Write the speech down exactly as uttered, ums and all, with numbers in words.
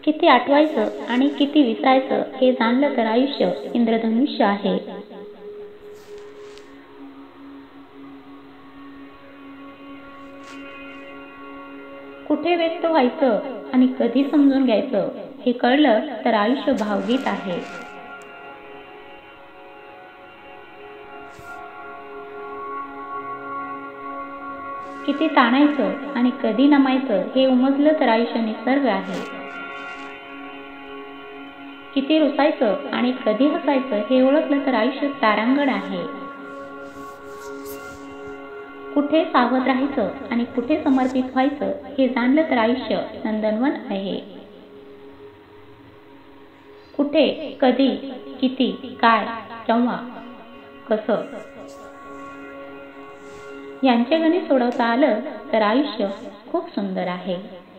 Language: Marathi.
किती आठवायचं आणि किती विसरायचं हे जाणलं तर आयुष्य इंद्रधनुष्य आहे. कुठे व्यक्त व्हायचं आणि कधी समजून घ्यायचं हे कळलं तर आयुष्य भावगीत आहे. किती ताणायचं आणि कधी नमायचं हे उमजलं तर आयुष्य निसर्ग आहे. किती रुसायचं आणि कधी हसायचं हे ओळखलं तर आयुष्य तारांगण आहे. कुठे सावध राहायचं आणि कुठे समर्पित व्हायचं हे जाणलं तर आयुष्य नंदनवन आहे. कुठे, कधी, किती, काय, केव्हा, कसं यांचे गणित सोडवता आलं तर आयुष्य खूप सुंदर आहे.